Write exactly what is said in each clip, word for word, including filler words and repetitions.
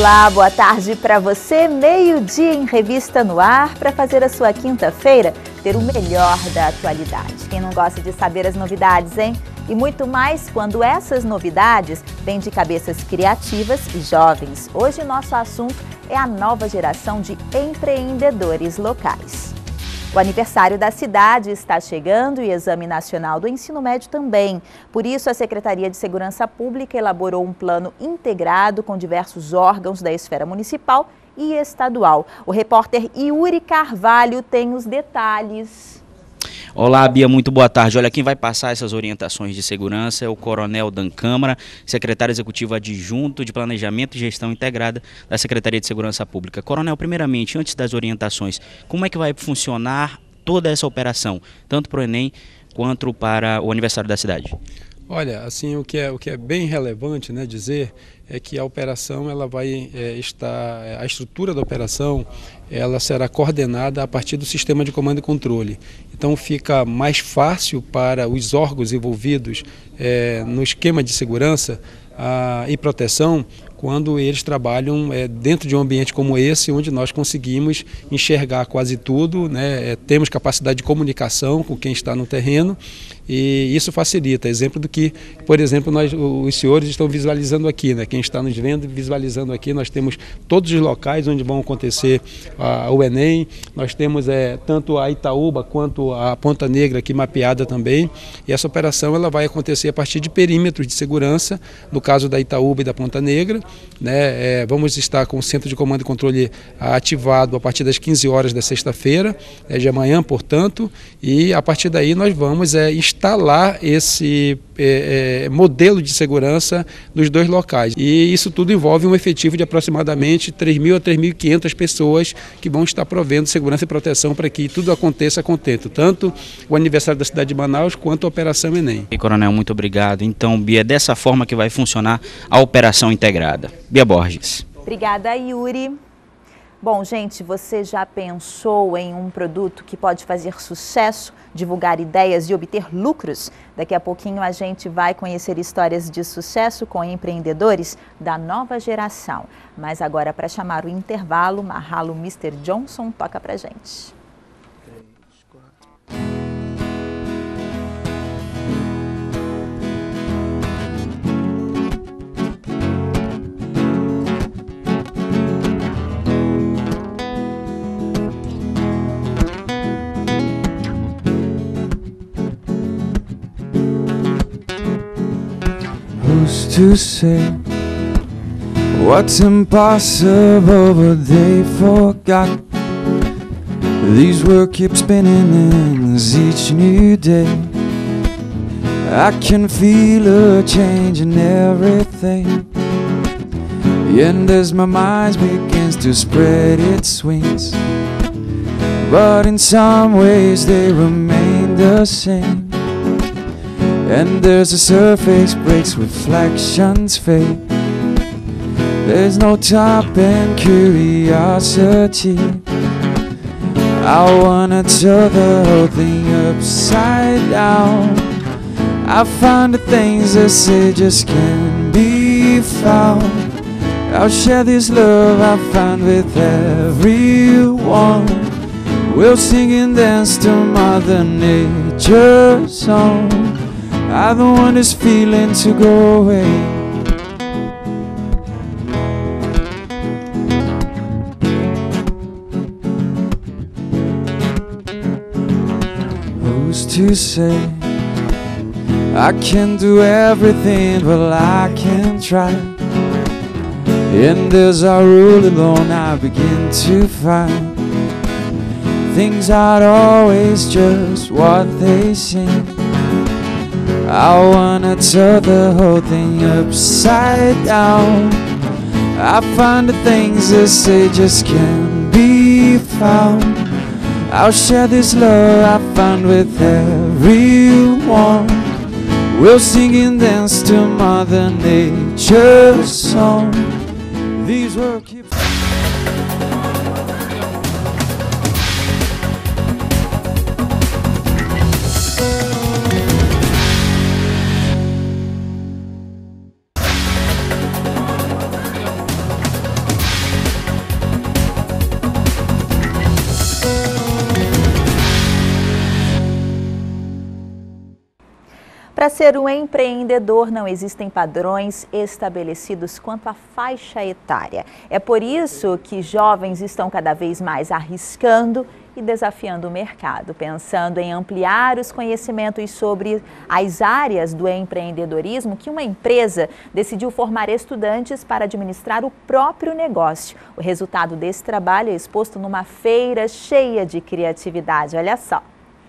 Olá, boa tarde para você. Meio-dia em Revista no Ar para fazer a sua quinta-feira ter o melhor da atualidade. Quem não gosta de saber as novidades, hein? E muito mais quando essas novidades vêm de cabeças criativas e jovens. Hoje nosso assunto é a nova geração de empreendedores locais. O aniversário da cidade está chegando e o Exame Nacional do Ensino Médio também. Por isso, a Secretaria de Segurança Pública elaborou um plano integrado com diversos órgãos da esfera municipal e estadual. O repórter Yuri Carvalho tem os detalhes. Olá, Bia, muito boa tarde. Olha, quem vai passar essas orientações de segurança é o Coronel Dan Câmara, secretário executivo adjunto de Planejamento e Gestão Integrada da Secretaria de Segurança Pública. Coronel, primeiramente, antes das orientações, como é que vai funcionar toda essa operação, tanto para o Enem quanto para o aniversário da cidade? Olha, assim, o que é, o que é bem relevante, né, dizer é que a operação ela vai é, estar, a estrutura da operação ela será coordenada a partir do sistema de comando e controle. Então fica mais fácil para os órgãos envolvidos é, no esquema de segurança a, e proteção quando eles trabalham é, dentro de um ambiente como esse, onde nós conseguimos enxergar quase tudo, né, é, temos capacidade de comunicação com quem está no terreno e isso facilita. Exemplo do que, por exemplo, nós, os senhores estão visualizando aqui, né, quem está nos vendo visualizando aqui, nós temos todos os locais onde vão acontecer a, o Enem, nós temos é, tanto a Itaúba quanto a Ponta Negra aqui mapeada também, e essa operação ela vai acontecer a partir de perímetros de segurança, no caso da Itaúba e da Ponta Negra. Né, é, vamos estar com o Centro de Comando e Controle ativado a partir das quinze horas da sexta-feira, é, de amanhã, portanto, e a partir daí nós vamos é, instalar esse é, é, modelo de segurança nos dois locais. E isso tudo envolve um efetivo de aproximadamente três mil a três mil e quinhentas pessoas que vão estar provendo segurança e proteção para que tudo aconteça a contento, tanto o aniversário da cidade de Manaus quanto a Operação Enem. E, Coronel, muito obrigado. Então, Bia, é dessa forma que vai funcionar a operação integrada. Bia Borges. Obrigada, Yuri. Bom, gente, você já pensou em um produto que pode fazer sucesso, divulgar ideias e obter lucros? Daqui a pouquinho a gente vai conhecer histórias de sucesso com empreendedores da nova geração. Mas agora, para chamar o intervalo, Mahalo mister Johnson toca pra gente. Who's to say what's impossible, but they forgot. These world keep spinning ends each new day. I can feel a change in everything, and as my mind begins to spread its wings, but in some ways they remain the same. And there's a surface breaks, reflections fade. There's no stopping curiosity. I wanna turn the whole thing upside down. I find the things that say just can't be found. I'll share this love I find with everyone. We'll sing and dance to Mother Nature's song. I don't want this feeling to go away. Who's to say I can do everything, but I can try. And as I roll along, I begin to find things aren't always just what they seem. I wanna turn the whole thing upside down. I find the things that say just can't be found. I'll share this love I found with everyone. We'll sing and dance to Mother Nature's song. These words keep Para ser um empreendedor, não existem padrões estabelecidos quanto à faixa etária. É por isso que jovens estão cada vez mais arriscando e desafiando o mercado, pensando em ampliar os conhecimentos sobre as áreas do empreendedorismo, que uma empresa decidiu formar estudantes para administrar o próprio negócio. O resultado desse trabalho é exposto numa feira cheia de criatividade. Olha só.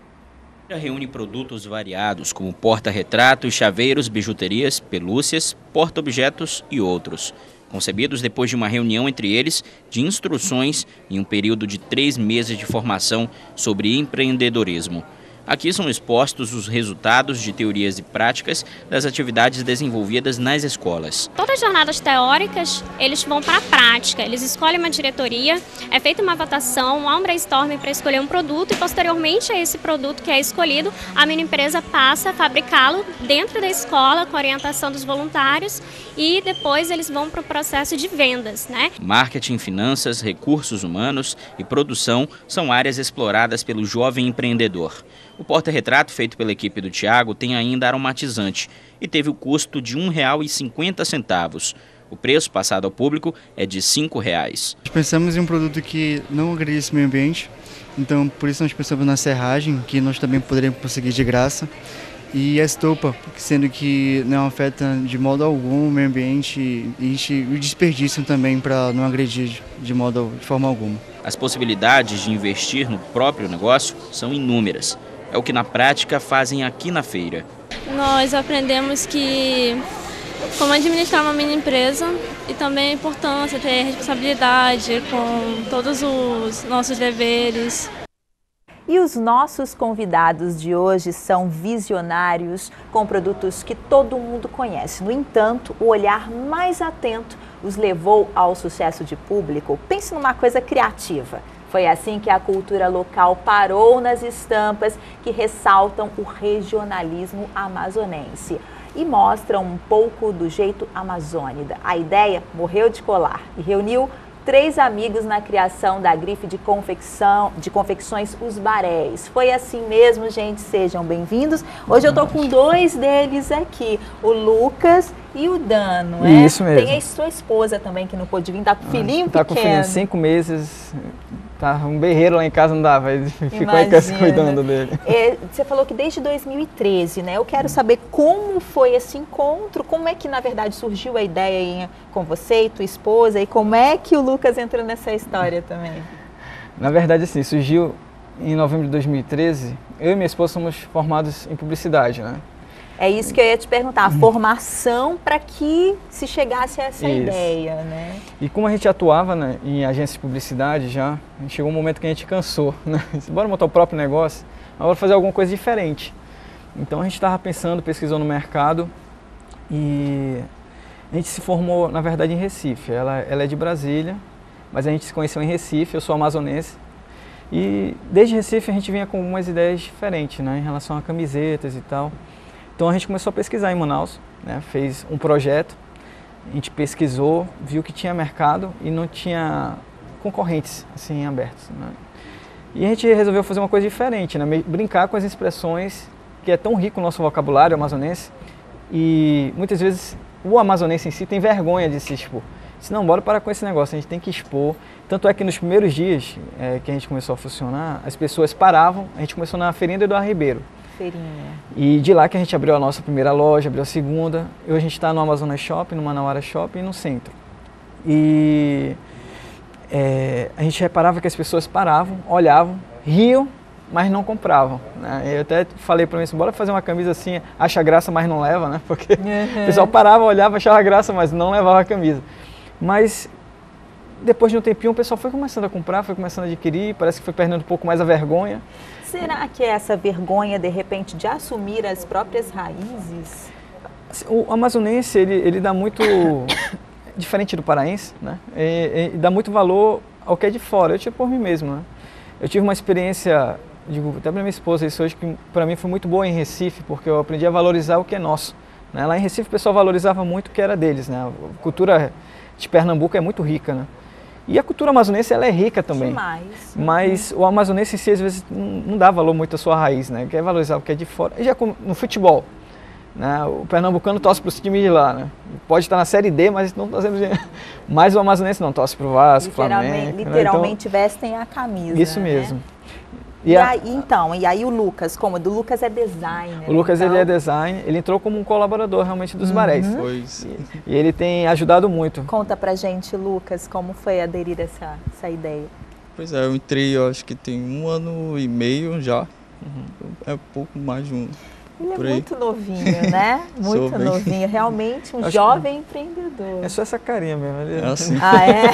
Reúne produtos variados como porta-retratos, chaveiros, bijuterias, pelúcias, porta-objetos e outros, concebidos depois de uma reunião entre eles de instruções em um período de três meses de formação sobre empreendedorismo. Aqui são expostos os resultados de teorias e práticas das atividades desenvolvidas nas escolas. Todas as jornadas teóricas, eles vão para a prática, eles escolhem uma diretoria, é feita uma votação, há um brainstorming para escolher um produto e posteriormente a esse produto que é escolhido, a minha empresa passa a fabricá-lo dentro da escola com a orientação dos voluntários e depois eles vão para o processo de vendas, né? Marketing, finanças, recursos humanos e produção são áreas exploradas pelo jovem empreendedor. O porta-retrato feito pela equipe do Thiago tem ainda aromatizante e teve o custo de um real e cinquenta centavos. O preço passado ao público é de cinco reais. Nós pensamos em um produto que não agredisse o meio ambiente, então por isso nós pensamos na serragem, que nós também poderíamos conseguir de graça, e a estopa, sendo que não afeta de modo algum o meio ambiente e o desperdício também para não agredir de, modo, de forma alguma. As possibilidades de investir no próprio negócio são inúmeras. É o que na prática fazem aqui na feira. Nós aprendemos que como administrar uma mini empresa e também a importância de ter responsabilidade com todos os nossos deveres. E os nossos convidados de hoje são visionários com produtos que todo mundo conhece. No entanto, o olhar mais atento os levou ao sucesso de público. Pense numa coisa criativa. Foi assim que a cultura local parou nas estampas que ressaltam o regionalismo amazonense e mostram um pouco do jeito amazônida. A ideia morreu de colar e reuniu três amigos na criação da grife de confecção, de confecções Os Baréis. Foi assim mesmo, gente, sejam bem-vindos. Hoje eu tô com dois deles aqui, o Lucas e o Dan, não é? Isso mesmo. Tem a sua esposa também que não pôde vir, tá com o filhinho tá pequeno. Tá com o filhinho, cinco meses, tá um berreiro lá em casa, não dava, ele ficou aí cuidando dele. É, você falou que desde dois mil e treze, né? Eu quero saber como foi esse encontro, como é que na verdade surgiu a ideia em, com você e tua esposa e como é que o Lucas entrou nessa história também? Na verdade, assim, surgiu em novembro de dois mil e treze, eu e minha esposa somos formados em publicidade, né? É isso que eu ia te perguntar, a formação para que se chegasse a essa isso. ideia, né? E como a gente atuava, né, em agências de publicidade já, chegou um momento que a gente cansou, né? Bora montar o próprio negócio, agora fazer alguma coisa diferente. Então a gente estava pensando, pesquisou no mercado e a gente se formou, na verdade, em Recife. Ela, ela é de Brasília, mas a gente se conheceu em Recife, eu sou amazonense. E desde Recife a gente vinha com algumas ideias diferentes, né, em relação a camisetas e tal. Então a gente começou a pesquisar em Manaus, né, fez um projeto, a gente pesquisou, viu que tinha mercado e não tinha concorrentes assim abertos, né? E a gente resolveu fazer uma coisa diferente, né, brincar com as expressões que é tão rico o nosso vocabulário amazonense e muitas vezes o amazonense em si tem vergonha de se expor. Disse, não, bora parar com esse negócio, a gente tem que expor. Tanto é que nos primeiros dias é, que a gente começou a funcionar, as pessoas paravam, a gente começou na Feirinha do Eduardo Ribeiro. Feirinha. E de lá que a gente abriu a nossa primeira loja, abriu a segunda. Hoje a gente está no Amazonas Shopping, no Manauara Shopping e no centro. E é, a gente reparava que as pessoas paravam, olhavam, riam, mas não compravam, né? Eu até falei para mim assim, bora fazer uma camisa assim, acha graça, mas não leva, né? Porque uhum. o pessoal parava, olhava, achava graça, mas não levava a camisa. Mas depois de um tempinho o pessoal foi começando a comprar, foi começando a adquirir, parece que foi perdendo um pouco mais a vergonha. Será que é essa vergonha, de repente, de assumir as próprias raízes? O amazonense, ele, ele dá muito, diferente do paraense, né? E, e dá muito valor ao que é de fora. Eu tive por mim mesmo, né? Eu tive uma experiência, digo até para minha esposa isso hoje, que para mim foi muito boa em Recife, porque eu aprendi a valorizar o que é nosso, né? Lá em Recife o pessoal valorizava muito o que era deles, né? A cultura de Pernambuco é muito rica, né? E a cultura amazonense, ela é rica também. Demais. Mas o amazonense em si, às vezes, não dá valor muito à sua raiz, né? Quer valorizar o que é de fora. Já no futebol, né? O pernambucano torce para os times de lá, né? Pode estar na Série D, mas não torcendo de... Mas o amazonense não, torce para o Vasco, literalmente, Flamengo. Literalmente, né? Então, vestem a camisa. Isso mesmo. Né? E, e a... aí, então, e aí o Lucas, como? O Lucas é designer. O Lucas então... ele é designer, ele entrou como um colaborador realmente dos uhum. baréis. Pois. E, e ele tem ajudado muito. Conta pra gente, Lucas, como foi aderir a essa, essa ideia? Pois é, eu entrei, eu acho que tem um ano e meio já. Uhum. É pouco mais de um. Ele por é aí. muito novinho, né? Muito novinho, realmente um jovem empreendedor. É só essa carinha mesmo. Ele... É assim. Ah, é?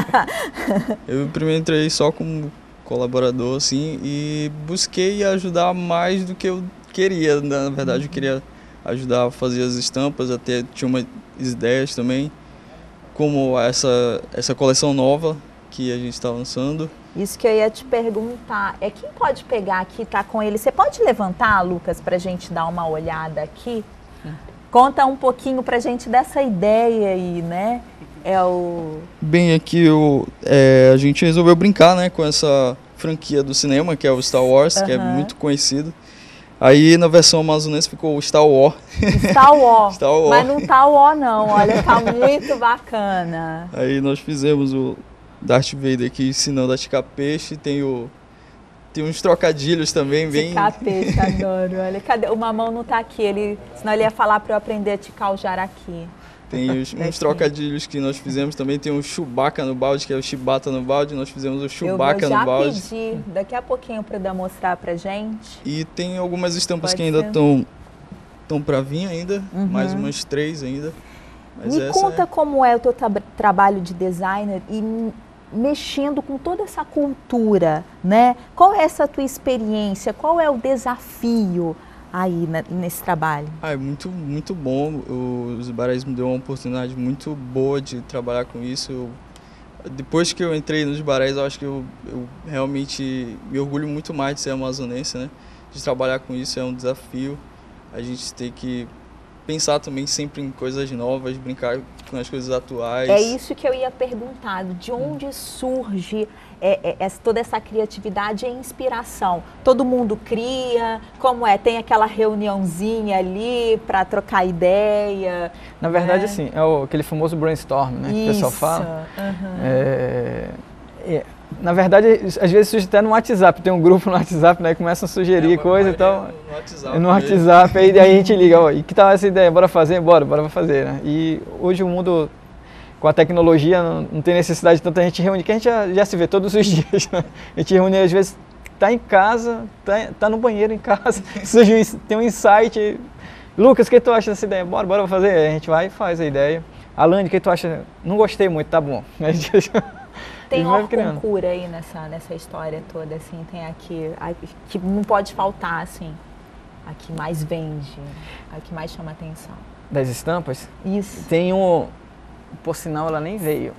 Eu primeiro entrei só como colaborador, assim, e busquei ajudar mais do que eu queria. Na verdade, eu queria ajudar a fazer as estampas, até tinha umas ideias também, como essa, essa coleção nova que a gente está lançando. Isso que eu ia te perguntar, é quem pode pegar aqui, tá com ele? Você pode levantar, Lucas, pra gente dar uma olhada aqui? Conta um pouquinho pra gente dessa ideia aí, né? É o... Bem, aqui eu, é, a gente resolveu brincar, né, com essa franquia do cinema, que é o Star Wars, uhum. que é muito conhecido. Aí na versão amazonense ficou o Star War. Star War, Star War. Mas não tá War não, olha, tá muito bacana. Aí nós fizemos o Darth Vader aqui ensinando a ticar peixe, tem o... Tem uns trocadilhos também, bem... Ticar peixe, adoro. Olha, cadê? O Mamão não tá aqui, ele, senão ele ia falar para eu aprender a ticar o jaraqui. Tem os, uns trocadilhos que nós fizemos também, tem o Chewbacca no balde, que é o Chibata no balde, nós fizemos o Chewbacca no balde. Eu vou já pedir daqui a pouquinho para dar mostrar pra gente. E tem algumas estampas Pode que ainda ser. estão estão para vir ainda, Uhum. mais umas três ainda. Mas Me essa conta é... como é o teu tra trabalho de designer e mexendo com toda essa cultura, né? Qual é essa tua experiência? Qual é o desafio aí na, nesse trabalho? Ah, é muito, muito bom. Os baréis me deu uma oportunidade muito boa de trabalhar com isso. Eu, depois que eu entrei nos baréis, eu acho que eu, eu realmente me orgulho muito mais de ser amazonense, né? De trabalhar com isso é um desafio. A gente tem que pensar também sempre em coisas novas, brincar com as coisas atuais. É isso que eu ia perguntar, de onde surge é, é, essa, toda essa criatividade e inspiração? Todo mundo cria, como é? Tem aquela reuniãozinha ali para trocar ideia? Na verdade, é. assim, é o, aquele famoso brainstorm, né, que o pessoal fala. Uhum. É, é, na verdade, às vezes surge até no WhatsApp, tem um grupo no WhatsApp, né, que começam a sugerir é, coisa e tal. No WhatsApp. No WhatsApp, aí, aí a gente liga, ó, e que tal essa ideia? Bora fazer? Bora, bora fazer, né? E hoje o mundo, com a tecnologia, não, não tem necessidade de tanta gente reunir, que a gente já, já se vê todos os dias, né? A gente reúne, às vezes, tá em casa, tá, tá no banheiro em casa, surge um, tem um insight. Lucas, o que tu acha dessa ideia? Bora, bora fazer. Aí a gente vai e faz a ideia. Alane, o que tu acha? Não gostei muito, tá bom. A gente Tem horcura aí nessa, nessa história toda, assim, tem aqui, a, que não pode faltar, assim, a que mais vende, a que mais chama atenção. Das estampas? Isso. Tem um, por sinal ela nem veio.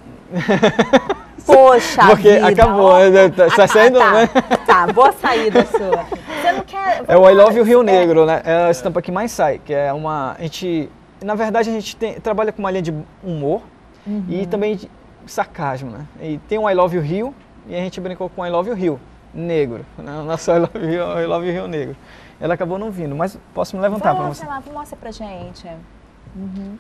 Poxa Porque vida. acabou, ó, né? Tá, tá saindo, tá, né? Tá, boa saída sua. Você não quer... É o I Love o Rio Negro, né? É a estampa que mais sai, que é uma... A gente, na verdade, a gente tem, trabalha com uma linha de humor uhum. e também de sarcasmo, né? E tem o I Love o Rio e a gente brincou com o I Love o Rio Negro. Né? O nosso I Love o Rio, I Love o Rio Negro. Ela acabou não vindo, mas posso me levantar para você. Lá, mostra pra gente. Uhum.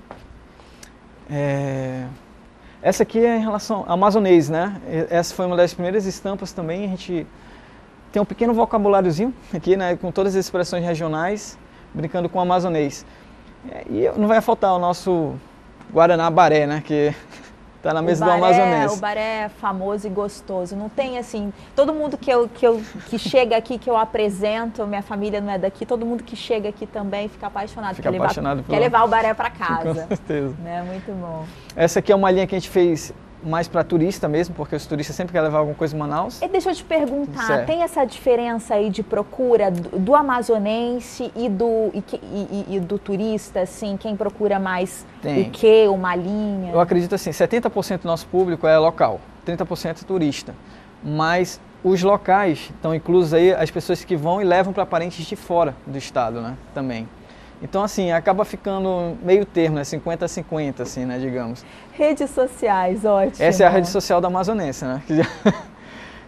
É... Essa aqui é em relação ao amazonês, né? Essa foi uma das primeiras estampas também. A gente tem um pequeno vocabuláriozinho aqui, né? Com todas as expressões regionais, brincando com o amazonês. E não vai faltar o nosso Guaraná Baré, né? Que tá na mesa baré, do amazonense. O baré é famoso e gostoso. Não tem assim, todo mundo que, eu, que, eu, que chega aqui, que eu apresento, minha família não é daqui, todo mundo que chega aqui também fica apaixonado. Fica quer apaixonado levar, por... quer levar o baré para casa. Com certeza. Né? Muito bom. Essa aqui é uma linha que a gente fez mais para turista mesmo, porque os turistas sempre querem levar alguma coisa em Manaus. E deixa eu te perguntar, certo. Tem essa diferença aí de procura do, do amazonense e do, e, e, e do turista, assim, quem procura mais tem. O quê, uma linha? Eu acredito assim, setenta por cento do nosso público é local, trinta por cento é turista, mas os locais estão inclusos aí as pessoas que vão e levam para parentes de fora do estado, né, também. Então, assim, acaba ficando meio termo, né? cinquenta a cinquenta, assim, né? Digamos. Redes sociais, ótimo. Essa é a rede social da amazonense, né?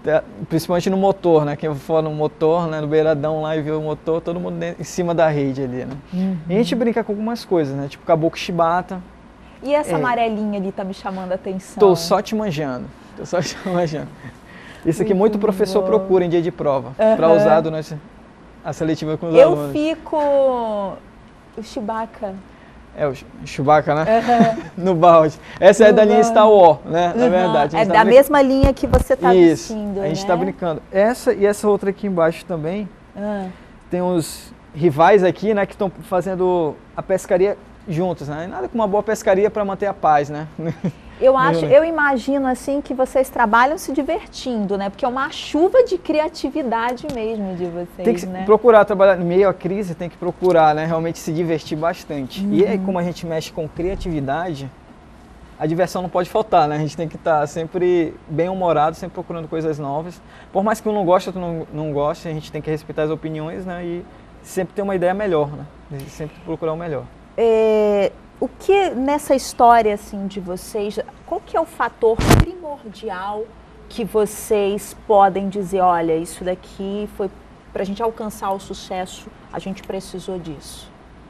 principalmente no motor, né? Quem for no motor, né? No beiradão lá e vê o motor, todo mundo dentro, em cima da rede ali, né? Uhum. E a gente brinca com algumas coisas, né? Tipo caboclo chibata. E essa é. amarelinha ali tá me chamando a atenção. Tô só te manjando, tô só te manjando. Isso aqui muito, muito professor bom. procura em dia de prova, uhum. para usar durante a seletiva com os Eu alunos. Eu fico... o Chewbacca. É, o Chewbacca, né? Uhum. No balde. Essa é da linha Star Wars, né? Uhum. Na verdade. É tá da brin... mesma linha que você tá Isso. vestindo, a gente né? tá brincando. Essa e essa outra aqui embaixo também. Uhum. Tem uns rivais aqui, né? Que estão fazendo a pescaria juntos, né? Nada como uma boa pescaria para manter a paz, né? Eu acho, eu imagino assim que vocês trabalham se divertindo, né? Porque é uma chuva de criatividade mesmo de vocês, tem que né? procurar trabalhar no meio à crise, tem que procurar, né? Realmente se divertir bastante. Uhum. E aí, como a gente mexe com criatividade, a diversão não pode faltar, né? A gente tem que estar sempre bem humorado, sempre procurando coisas novas. Por mais que um não goste, outro não, não goste, a gente tem que respeitar as opiniões, né? E sempre ter uma ideia melhor, né? E sempre procurar o melhor. É... O que nessa história assim de vocês, qual que é o fator primordial que vocês podem dizer, olha, isso daqui foi para a gente alcançar o sucesso, a gente precisou disso?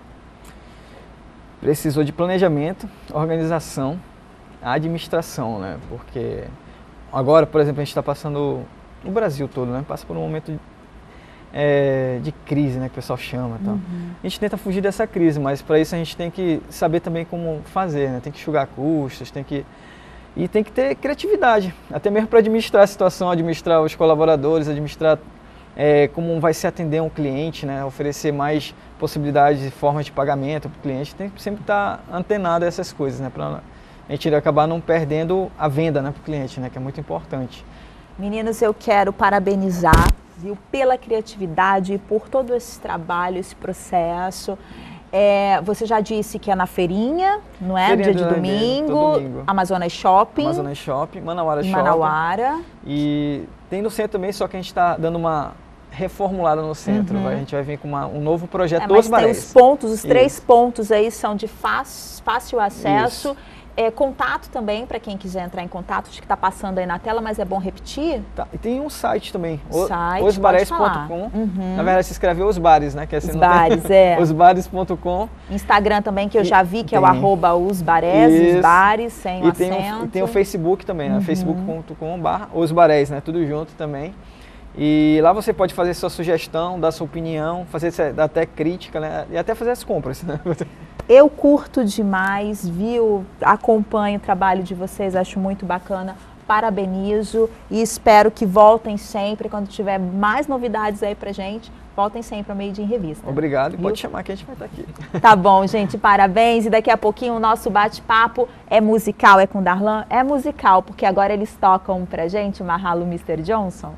Precisou de planejamento, organização, administração, né? Porque agora, por exemplo, a gente está passando, no Brasil todo, né? Passa por um momento de É, de crise, né, que o pessoal chama e tal. Uhum. A gente tenta fugir dessa crise, mas para isso a gente tem que saber também como fazer, né? Tem que enxugar custos, tem que e tem que ter criatividade, até mesmo para administrar a situação, administrar os colaboradores, administrar é, como vai se atender um cliente, né? Oferecer mais possibilidades e formas de pagamento para o cliente. Tem que sempre estar antenado a essas coisas, né? Para a gente acabar não perdendo a venda, né, para o cliente, né? Que é muito importante. Meninos, eu quero parabenizar, viu, pela criatividade, por todo esse trabalho, esse processo. É, você já disse que é na feirinha, não é? Feirinha Dia de domingo, domingo, Amazonas Shopping. Amazonas Shopping, Manauara Shopping. Manauara. E tem no centro também, só que a gente está dando uma reformulada no centro. Uhum. A gente vai vir com uma, um novo projeto é, dos baréis. Tem os pontos, os Isso. três pontos aí são de fácil, fácil acesso. Isso. É, contato também, para quem quiser entrar em contato, acho que está passando aí na tela, mas é bom repetir. Tá. E tem um site também, site, os bares ponto com. Uhum. Na verdade, se escreve Os Bares, né? Que assim os Bares, é. os bares ponto com. Instagram também, que eu já vi, que tem. é o arroba Os Bares, Os Bares, sem o e tem acento. O, e tem o Facebook também, né? Uhum. facebook ponto com barra Os Bares, né? Tudo junto também. E lá você pode fazer sua sugestão, dar sua opinião, fazer até crítica, né? E até fazer as compras, né? Eu curto demais, viu? Acompanho o trabalho de vocês, acho muito bacana. Parabenizo e espero que voltem sempre, quando tiver mais novidades aí pra gente, voltem sempre ao Made in Revista. Obrigado, e viu? pode chamar que a gente vai estar aqui. Tá bom, gente, parabéns. E daqui a pouquinho o nosso bate-papo é musical, é com Darlan? É musical, porque agora eles tocam pra gente o Mahalo mister Johnson.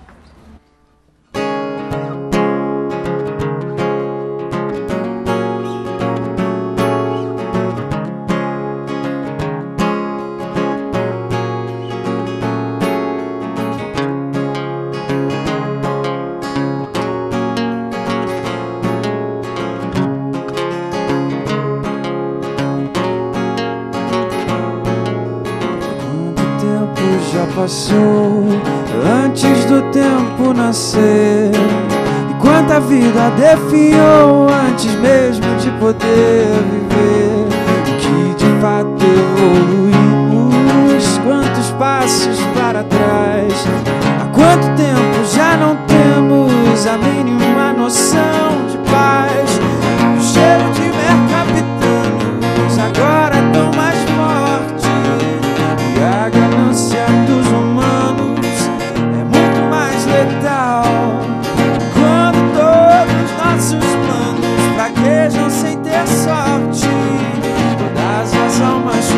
Passou antes do tempo nascer, e quanta vida definhou antes mesmo de poder viver. O que de fato evoluímos, quantos passos para trás, há quanto tempo já não temos a mínima noção de paz. O cheiro de mercapitanos agora tão mais forte, e a ganância dos humanos é muito mais letal. Quando todos nossos planos fraquejam sem ter sorte, todas as almas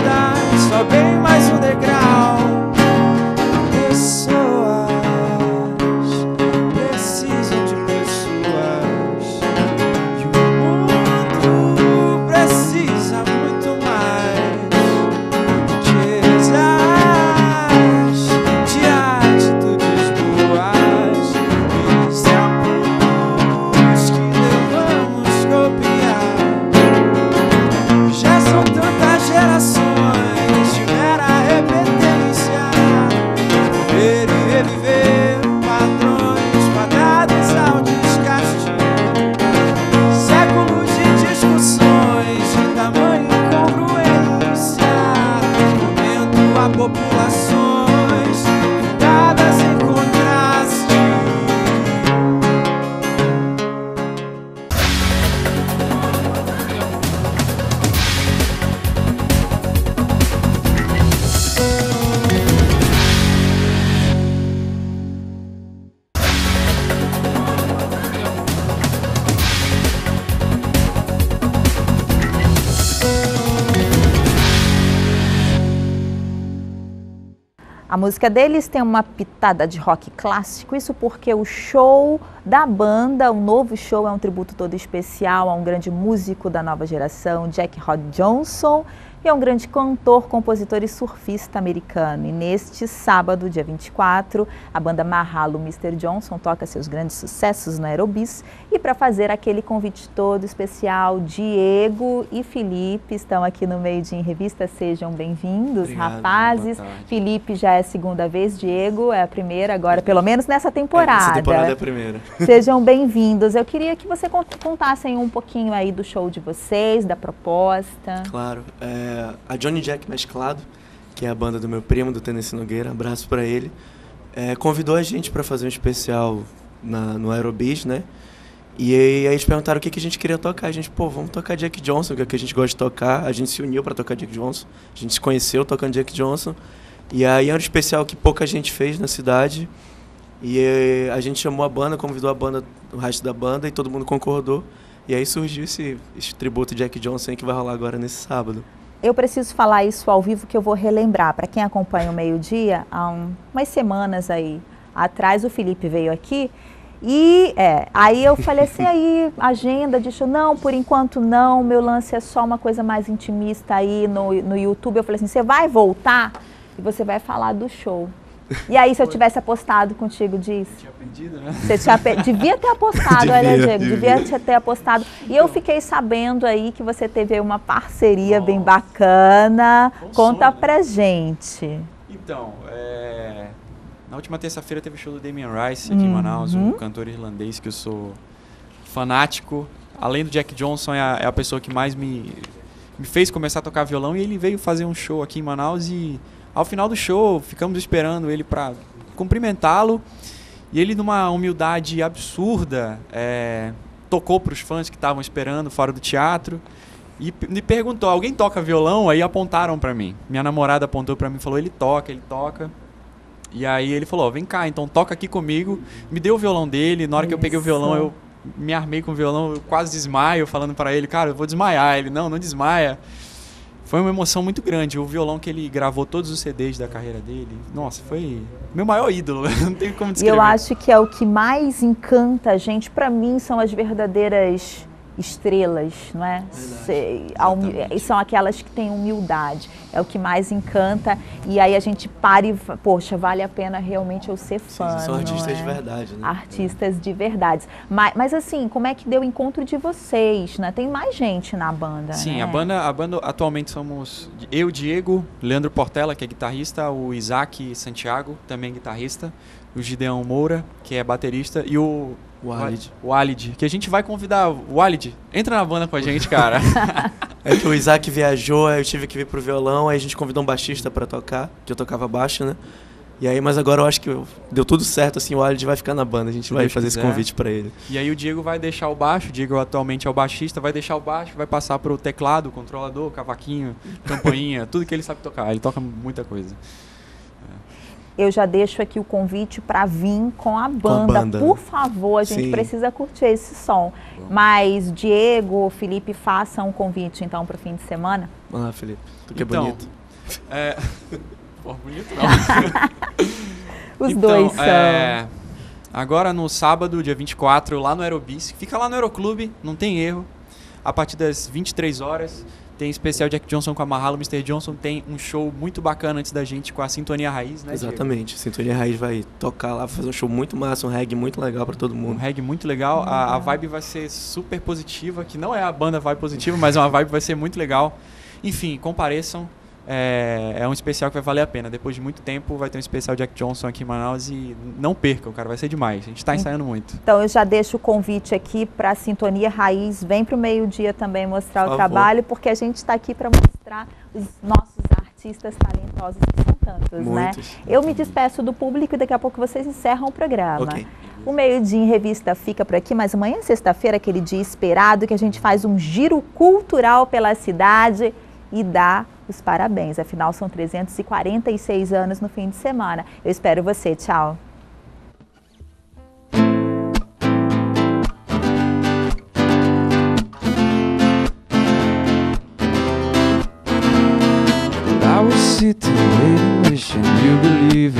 corrompidas sobem mais um degrau. Pessoas A música deles tem uma pitada de rock clássico, isso porque o show da banda, o novo show, é um tributo todo especial a um grande músico da nova geração, Jack Rod Johnson, e é um grande cantor, compositor e surfista americano. E neste sábado, dia vinte e quatro, a banda Mahalo mister Johnson toca seus grandes sucessos no Aerobis. E para fazer aquele convite todo especial, Diego e Felipe estão aqui no Meio Dia em Revista. Sejam bem-vindos, rapazes. Felipe já é a segunda vez, Diego é a primeira agora, pelo menos nessa temporada. Essa temporada é a primeira. Sejam bem-vindos. Eu queria que você contassem um pouquinho aí do show de vocês, da proposta. Claro. É... A Johnny Jack Mesclado, que é a banda do meu primo, do Tennessee Nogueira, abraço para ele, é, convidou a gente para fazer um especial na, no Aerobis, né? E aí, aí eles perguntaram o que, que a gente queria tocar. A gente, pô, vamos tocar Jack Johnson, que é o que a gente gosta de tocar. A gente se uniu para tocar Jack Johnson. A gente se conheceu tocando Jack Johnson. E aí era um especial que pouca gente fez na cidade. E aí, a gente chamou a banda, convidou a banda, o resto da banda, e todo mundo concordou. E aí surgiu esse, esse tributo Jack Johnson que vai rolar agora nesse sábado. Eu preciso falar isso ao vivo, que eu vou relembrar. Para quem acompanha o Meio-Dia, há um, umas semanas aí atrás, o Felipe veio aqui e é, aí eu falei assim, aí, agenda de show, não, por enquanto não, meu lance é só uma coisa mais intimista aí no, no YouTube. Eu falei assim, você vai voltar e você vai falar do show. E aí, se eu tivesse apostado contigo disso? Tinha perdido, né? Você tinha pe... devia ter apostado, devia, olha, Diego, devia. devia ter apostado. E eu fiquei sabendo aí que você teve uma parceria oh. bem bacana. Um Conta sonho, pra né? gente. Então, é... na última terça-feira teve o show do Damien Rice aqui uhum. em Manaus, um cantor irlandês que eu sou fanático. Além do Jack Johnson, é a, é a pessoa que mais me, me fez começar a tocar violão. E ele veio fazer um show aqui em Manaus e... Ao final do show, ficamos esperando ele para cumprimentá-lo. E ele, numa humildade absurda, é, tocou para os fãs que estavam esperando fora do teatro. E me perguntou, alguém toca violão? Aí apontaram para mim. Minha namorada apontou para mim e falou, ele toca, ele toca. E aí ele falou, vem cá, então toca aqui comigo. Me deu o violão dele. Na hora Isso. que eu peguei o violão, eu me armei com o violão. Eu quase desmaio, falando para ele, cara, eu vou desmaiar. Ele, não, não desmaia. Foi uma emoção muito grande. O violão que ele gravou todos os C Ds da carreira dele, nossa, foi meu maior ídolo. Não tem como descrever. E eu acho que é o que mais encanta a gente. Para mim, são as verdadeiras estrelas, não é? Sei, hum... São aquelas que têm humildade. É o que mais encanta. E aí a gente para e, poxa, vale a pena realmente eu ser fã. Sim, são artistas é? de verdade, né? Artistas de verdade. Mas, mas assim, como é que deu o encontro de vocês, né? Tem mais gente na banda, Sim, né? a banda, a banda atualmente somos eu, Diego, Leandro Portela, que é guitarrista, o Isaac Santiago, também guitarrista, o Gideão Moura, que é baterista, e o O Alid. O Alid, que a gente vai convidar. O Alid, entra na banda com a gente, cara. É que o Isaac viajou, aí eu tive que vir pro violão, aí a gente convidou um baixista pra tocar, que eu tocava baixo, né? E aí, mas agora eu acho que deu tudo certo, assim, o Alid vai ficar na banda, a gente vai fazer esse convite pra ele. E aí o Diego vai deixar o baixo, o Diego atualmente é o baixista, vai deixar o baixo, vai passar pro teclado, controlador, cavaquinho, campainha, tudo que ele sabe tocar, ele toca muita coisa. Eu já deixo aqui o convite para vir com a, banda. com a banda. Por favor, a gente Sim. precisa curtir esse som. Bom. Mas Diego, Felipe, façam um convite então para o fim de semana. Vamos lá, Felipe. Tu que então, é bonito. É... Pô, bonito não. Os então, dois são. É... Agora no sábado, dia vinte e quatro, lá no Aerobis. Fica lá no Aeroclube, não tem erro. A partir das vinte e três horas. Tem especial Jack Johnson com a Mahalo mister Johnson. Tem um show muito bacana antes da gente com a Sintonia Raiz, né, Exatamente. A Sintonia Raiz vai tocar lá, fazer um show muito massa, um reggae muito legal pra todo mundo. Um reggae muito legal. Uhum. A, a vibe vai ser super positiva, que não é a banda vibe positiva, mas uma vibe vai ser muito legal. Enfim, compareçam. É, é um especial que vai valer a pena. Depois de muito tempo vai ter um especial Jack Johnson aqui em Manaus e não percam, cara, vai ser demais. A gente está ensaiando muito. Então eu já deixo o convite aqui para a Sintonia Raiz. Vem para o meio-dia também mostrar Por o favor. trabalho, porque a gente está aqui para mostrar os nossos artistas talentosos, que são tantos, Muitos. né? Eu me despeço do público e daqui a pouco vocês encerram o programa. Okay. O Meio-Dia em Revista fica por aqui, mas amanhã, sexta-feira, aquele dia esperado que a gente faz um giro cultural pela cidade e dá os parabéns. Afinal, são trezentos e quarenta e seis anos no fim de semana. Eu espero você. Tchau. I was sitting waiting, wishing you believe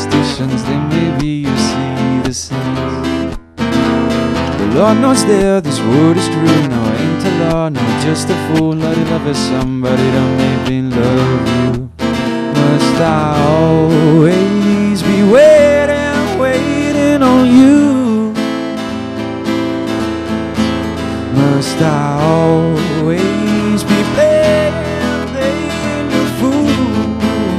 superstitions, then maybe you see the sense. The Lord knows there, this world is cruel. No, I ain't a law, no, just a fool. Not in love with somebody that maybe love you. Must I always be waiting, waiting on you? Must I always be playing, playing the fool?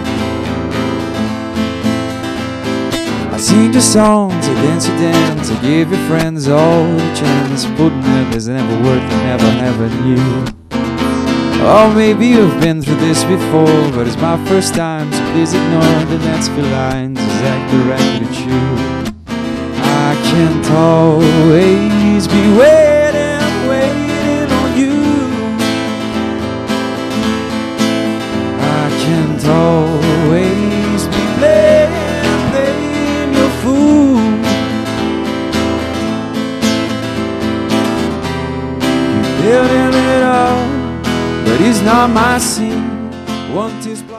I sing your songs, I dance you dance, I give your friends all the chance. Putting it is never worth it, never having you. Or maybe you've been through this before, but it's my first time, so please ignore the next few lines. Exact directly true. I can't always be waiting, waiting on you. I can't always be playing, playing your fool. You're building it up, but it's not my scene. Want to